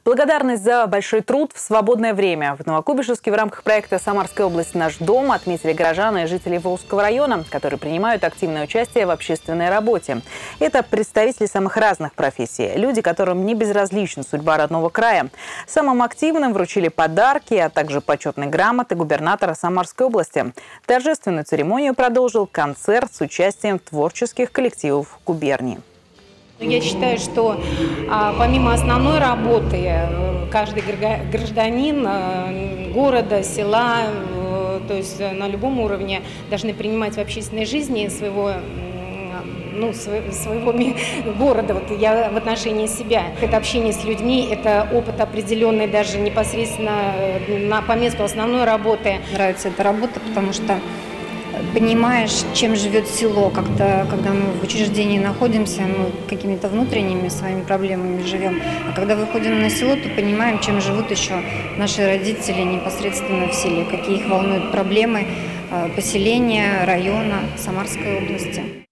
Благодарность за большой труд в свободное время. В Новокуйбышевске в рамках проекта «Самарская область. Наш дом» отметили горожан и жителей Волжского района, которые принимают активное участие в общественной работе. Это представители самых разных профессий. Люди, которым не безразлична судьба родного края. Самым активным вручили подарки, а также почетные грамоты губернатора Самарской области. Торжественную церемонию продолжил концерт с участием творческих коллективов губернии. Я считаю, что помимо основной работы, каждый гражданин города, села, то есть на любом уровне должны принимать в общественной жизни своего города, вот я в отношении себя. Это общение с людьми, это опыт определенный даже непосредственно по месту основной работы. Нравится эта работа, потому что понимаешь, чем живет село, когда мы в учреждении находимся, мы какими-то внутренними своими проблемами живем. А когда выходим на село, то понимаем, чем живут еще наши родители непосредственно в селе, какие их волнуют проблемы поселения, района, Самарской области.